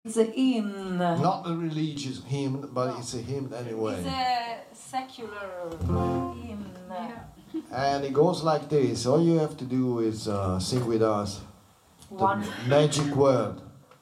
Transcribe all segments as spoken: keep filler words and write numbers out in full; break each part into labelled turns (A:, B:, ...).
A: It's a hymn.
B: Not a religious hymn, but no. It's a hymn anyway.
A: It's a secular hymn. Yeah.
B: And it goes like this. All you have to do is uh, sing with us the
A: One
B: magic word.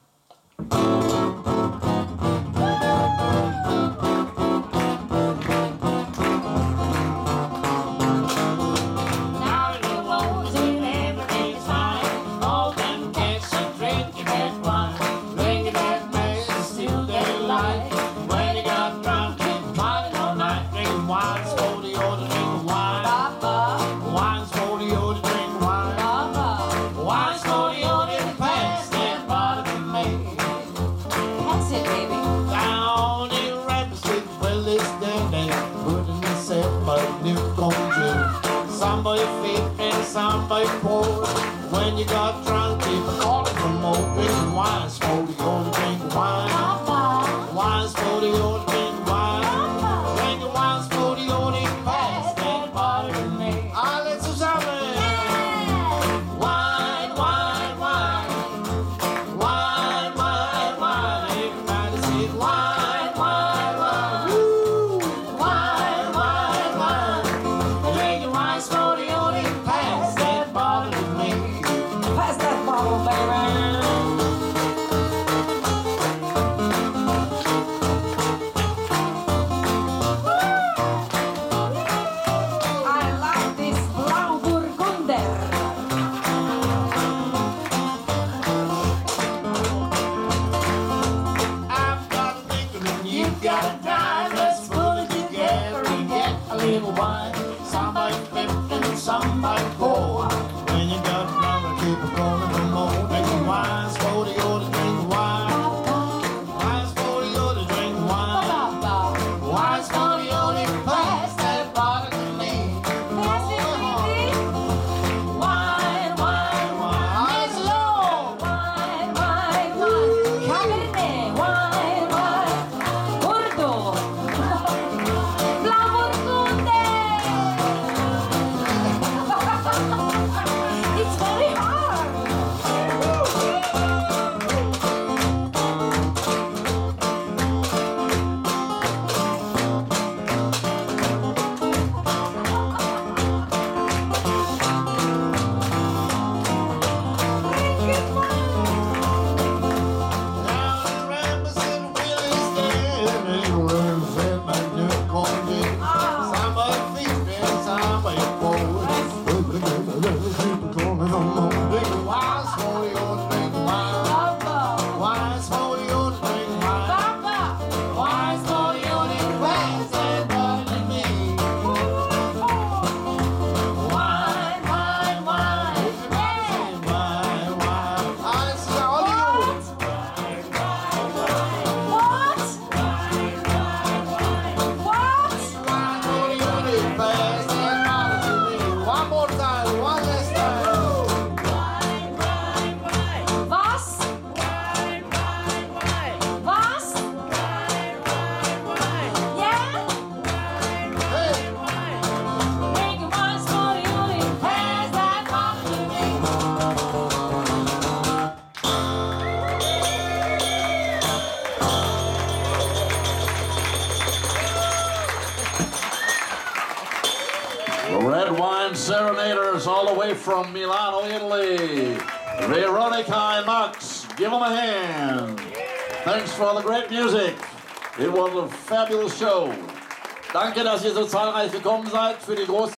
C: Somebody fit and somebody poor. When you got drunk, people call it from more. Drinking wine's for the old drink wine. Wine's for the old drink wine. Drinking wine's for the old drink pass that bottle to me. Ah, let's do something. Wine, wine, wine. Wine, wine, wine. Everybody say wine, wine, wine. Woo! Wine, wine, wine. Drinking wine's for the old drink pass that bottle to me.
A: Pass that bottle, baby.
C: Wine. Somebody flipping, somebody pour. When you got drunk, keep it going for more. Drinking wine's for the old drink wine. Wine's for the old drink wine. Wine's for the old drink pass that bottle to me.
A: Pass it, baby.
C: Wine, wine, wine. It's low.
A: Wine, wine, wine. Cabernet. Wine, wine. Gordo. It's very hard.
D: Red Wine Serenaders all the way from Milano, Italy. Veronica and Max, give them a hand. Thanks for the great music. It was a fabulous show. Danke, dass ihr so zahlreich gekommen seid für die große